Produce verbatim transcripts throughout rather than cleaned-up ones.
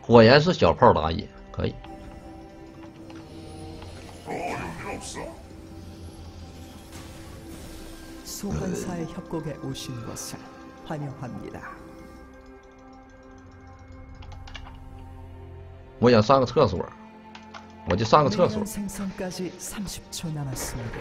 果然是小炮打野，可以。 소환사의 협곡에 오신 것을 환영합니다. 我想上个厕所，我就上个厕所。 생성까지 삼십 초 남았습니다.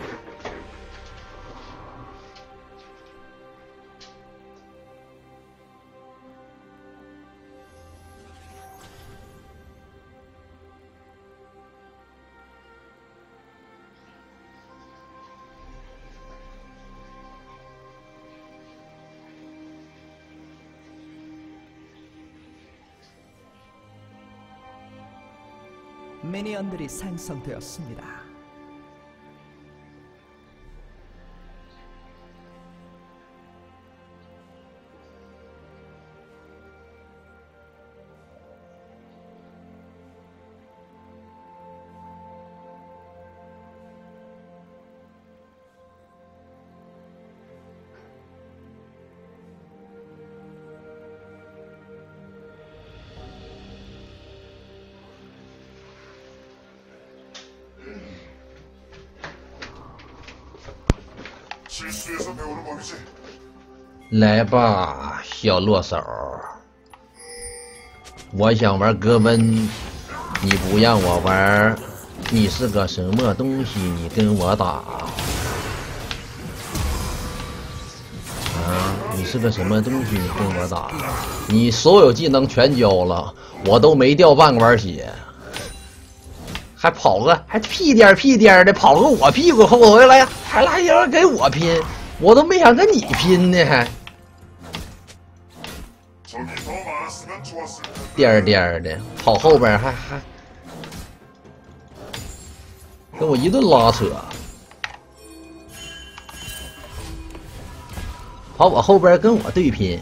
미니언들이 생성되었습니다. 실수해서 배우는 법이지. 来吧，小落手，我想玩格温，你不让我玩，你是个什么东西？你跟我打啊？你是个什么东西？你跟我打？你所有技能全交了，我都没掉半管血，还跑个还屁颠屁颠的跑个我屁股后回来，还来人给我拼，我都没想跟你拼呢，还。 颠颠的跑后边还还跟我一顿拉扯，跑我后边跟我对拼。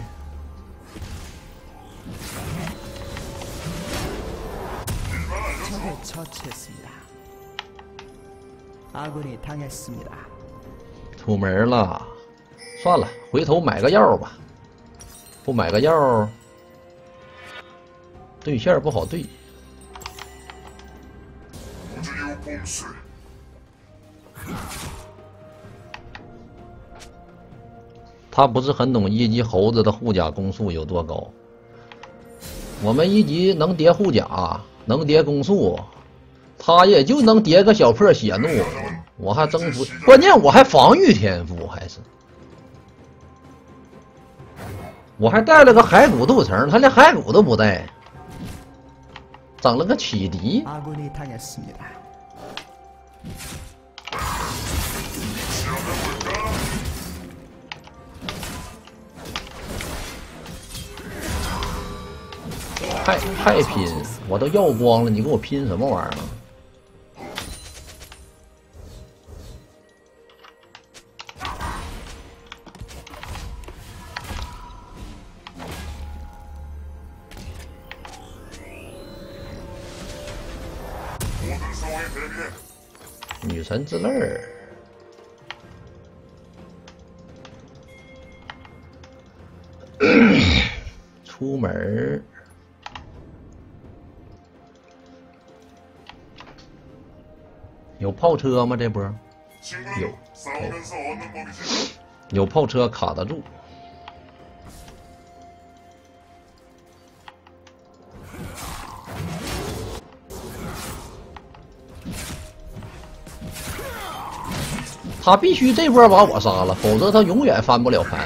出门了，算了，回头买个药吧。不买个药，对线不好对。他不是很懂一级猴子的护甲攻速有多高。我们一级能叠护甲，能叠攻速，他也就能叠个小破血怒。我还征服，关键我还防御天赋，还是。 我还带了个骸骨斗城，他连骸骨都不带，整了个启迪。还还拼，我都要光了，你给我拼什么玩意儿？ 女神之泪儿，出门儿有炮车吗？这波有，有炮车卡得住。 他必须这波把我杀了，否则他永远翻不了盘。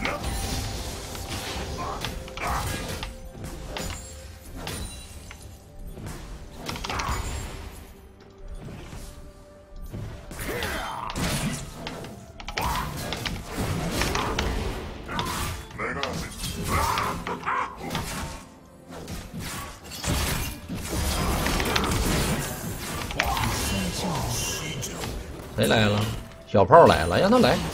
谁来了？小炮来了，让他来。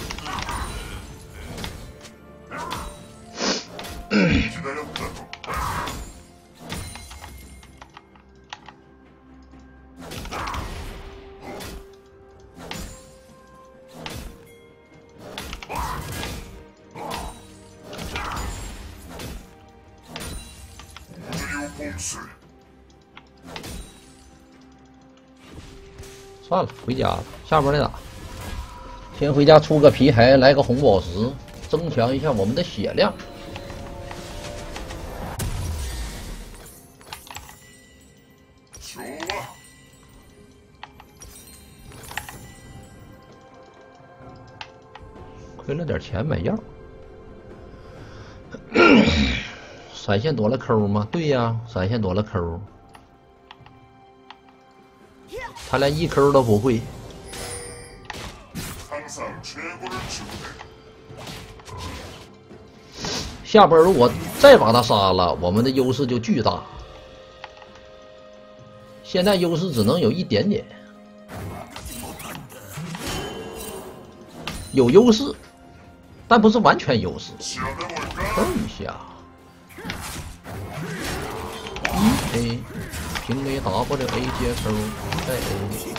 算了，回家了，下波再打。先回家出个皮海，来个红宝石，增强一下我们的血量。亏了点钱买药。闪现躲了抠吗？对呀，闪现躲了抠。他连一抠都不会。下波如果再把他杀了，我们的优势就巨大。现在优势只能有一点点，有优势，但不是完全优势。扣一下，一 A 平 A W A 接扣，再 A。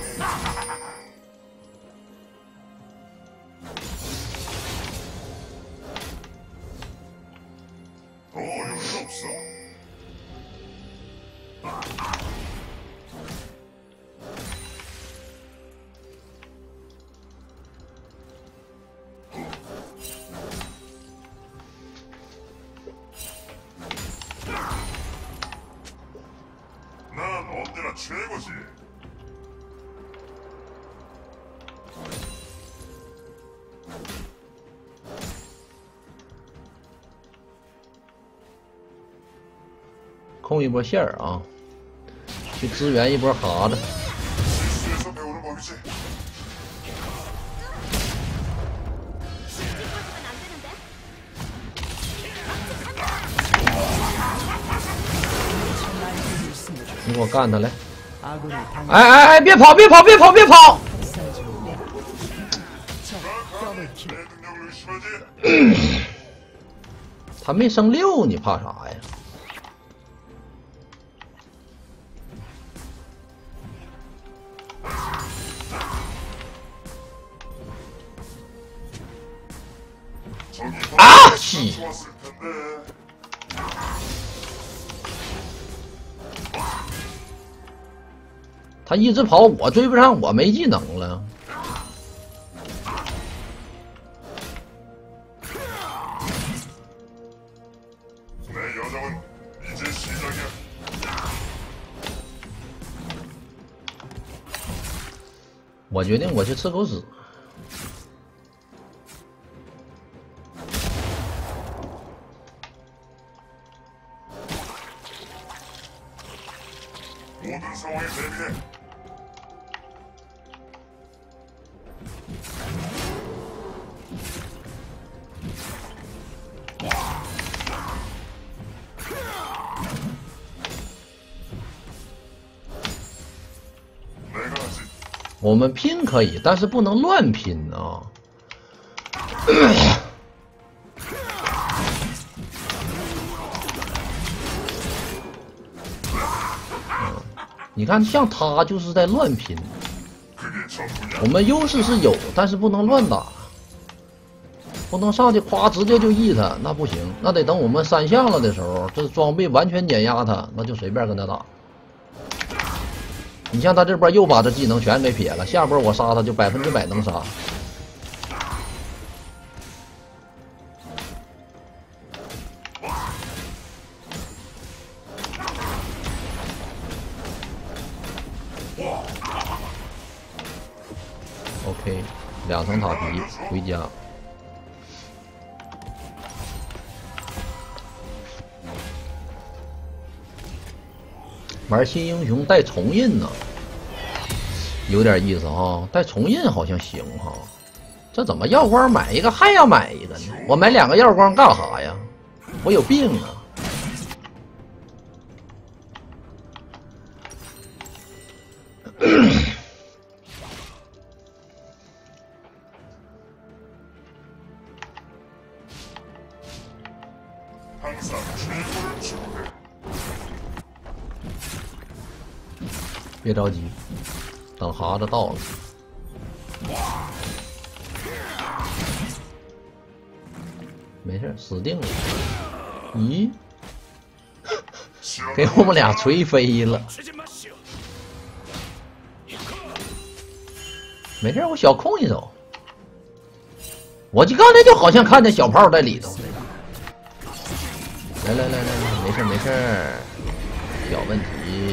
최고지. 控一波线儿啊，去支援一波哈子。 你给我干他来！哎哎哎！别跑！别跑！别跑！别跑！他没升六，你怕啥呀？啊！西！ 他一直跑，我追不上，我没技能了。我决定我去吃狗屎。我们拼可以，但是不能乱拼啊！你看，像他就是在乱拼。我们优势是有，但是不能乱打，不能上去夸直接就 E 他，那不行，那得等我们三项了的时候，这装备完全碾压他，那就随便跟他打。 你像他这波又把这技能全给撇了，下波我杀他就百分之百能杀。OK， 两层塔皮回家。玩新英雄带重印呢，有点意思哈。带重印好像行哈。这怎么药光买一个还要买一个呢？我买两个药光干啥呀？我有病啊！别着急，等哈子到了。没事，死定了。咦，给我们俩锤飞了。 没事，我小控一手。我就刚才就好像看见小炮在里头。来来来来来，没事没事，小问题。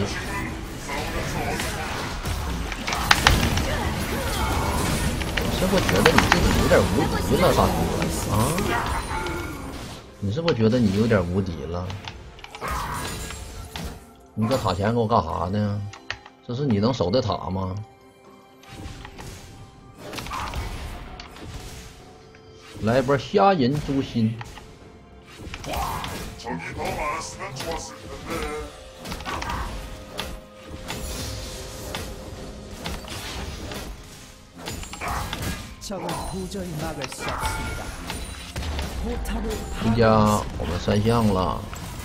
你是不是觉得你自己有点无敌了，大哥啊？你是不是觉得你有点无敌了？你搁塔前给我干啥呢？这是你能守的塔吗？来一波虾仁诛心。 적은 도저히 막을 수 없습니다. 포탑을 回家，我们三项了。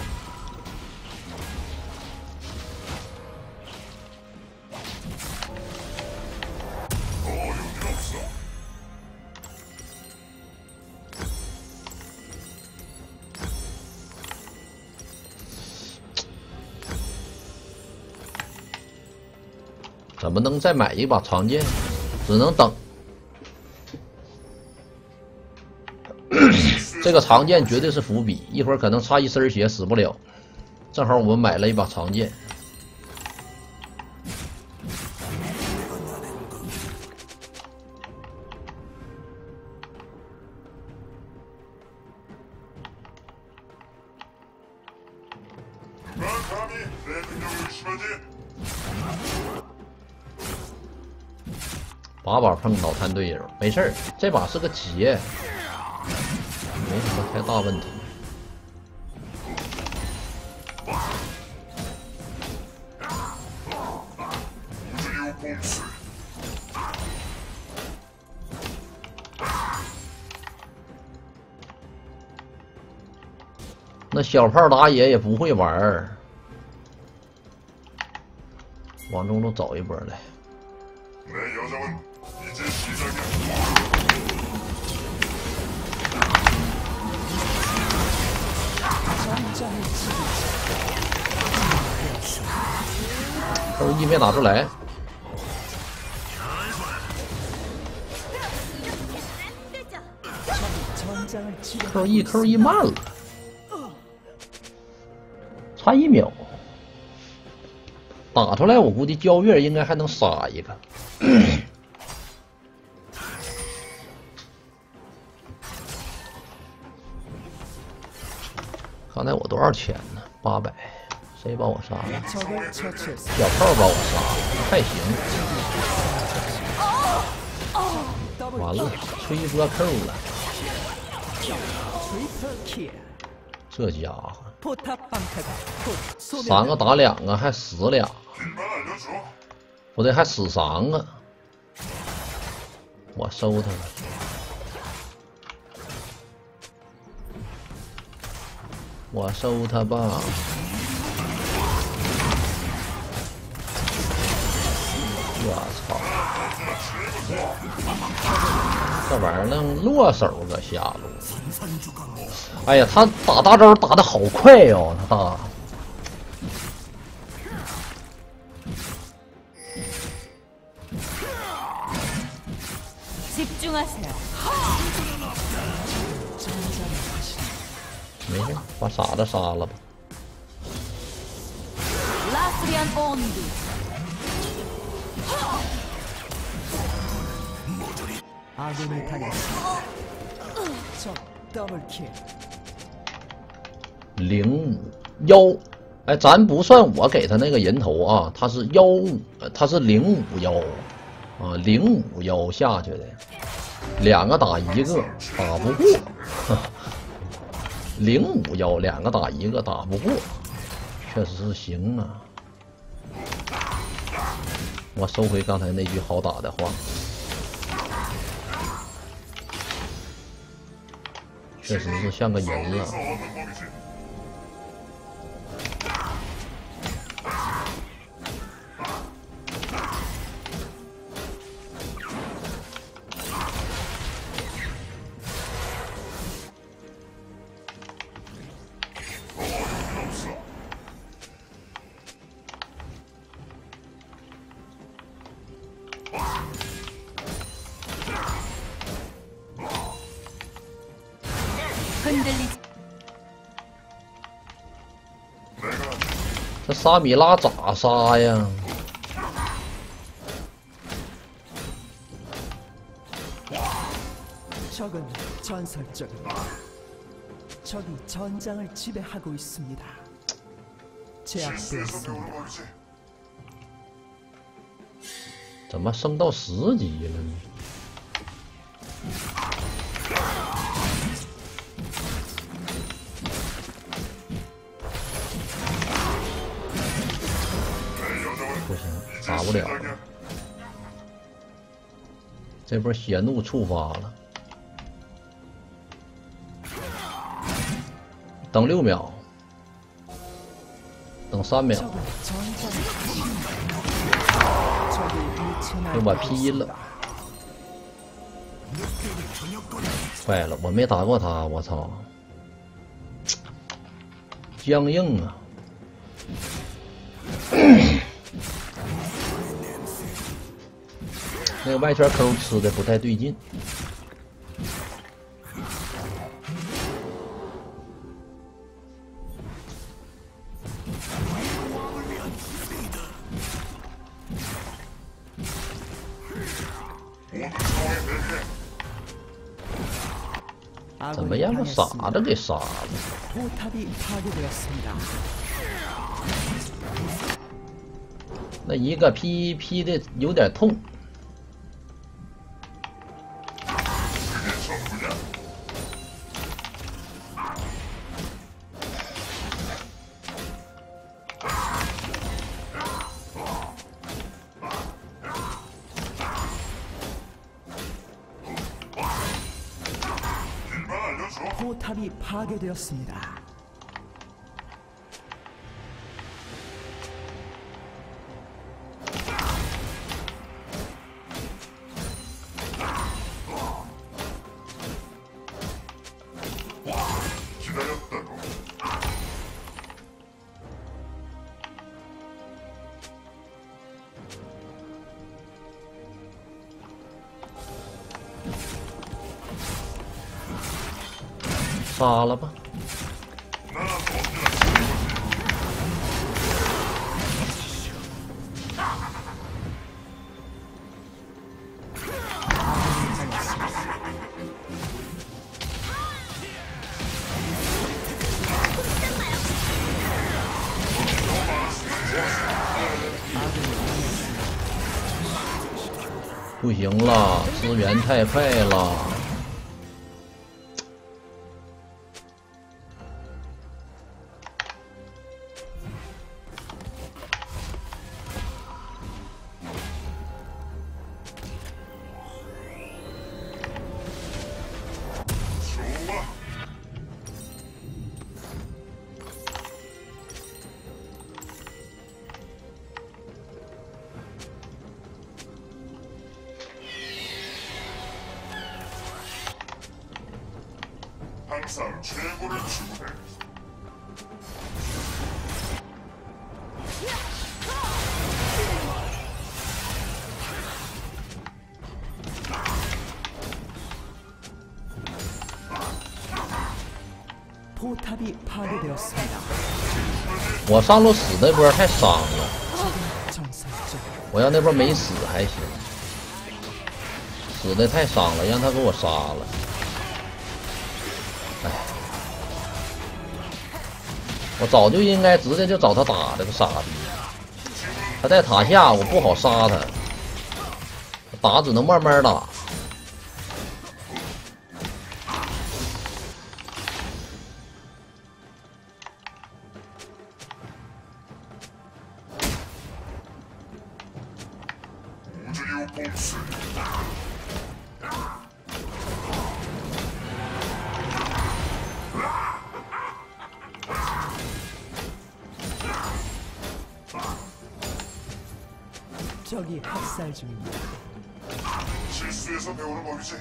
怎么能再买一把长剑？只能等。这个长剑绝对是伏笔，一会儿可能差一身血死不了。正好我们买了一把长剑。把把碰脑瘫队友，没事儿，这把是个劫，没什么太大问题。那小炮打野也不会玩儿，往中路走一波来。 扣一没打出来，扣一扣一慢了，差一秒，打出来我估计焦月应该还能杀一个。刚才我多少钱呢？八百。 谁把我杀了？小炮把我杀了，还行。完了，吹波扣了。这家伙，三个打两个，还死俩，不对，还死三个。我收他了。我收他吧。 我操！这玩意儿能落手个下路。哎呀，他打大招打的好快哟、哦，他。没事，把傻子杀了吧。 아군이 당했습니다. 적 더블킬. 零五幺，哎，咱不算我给他那个人头啊，他是幺五，他是零五幺啊，零五幺下去的，两个打一个打不过，零五幺两个打一个打不过，确实是行啊。我收回刚才那句好打的话。 确实是像个人了。 这沙米拉咋杀呀？ 적은 전설적입니다. 적이 전장을 지배하고 있습니다. 제압되었습니다. 怎么升到十级了呢？不行，打不了了。这波血怒触发了。 等六秒，等三秒，又把劈了。坏了，我没打过他，我操，僵硬啊！那个外圈抠吃的不太对劲。 怎么样？把傻子给杀了。那一个劈劈的有点痛。 포탑이 파괴되었습니다. 기다렸다고. 杀了吧！不行了，支援太快了。 항상 최고를 추구해. 포탑이 파괴되었습니다. 我上路死那波太伤了，我要那波没死还行，死的太伤了，让他给我杀了。 哎，我早就应该直接就找他打这个傻逼，他在塔下，我不好杀他，打只能慢慢打。 적이 학살 중입니다. 실수해서 배우는 법이지.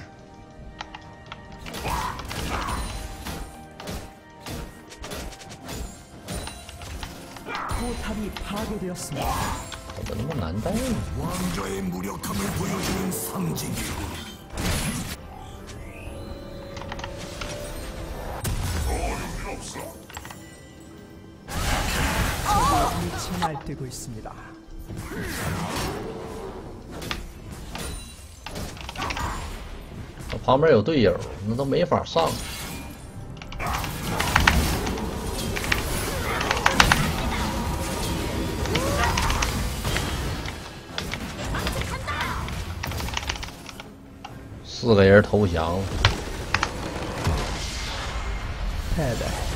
포탑이 파괴되었습니다. 怎么那么难带呢？ 왕좌의 무력함을 보여주는 상징이고. 더 어려운 일 없어. 날뛰고 있습니다. 旁边有队友，那都没法上。四个人投降了。 패배.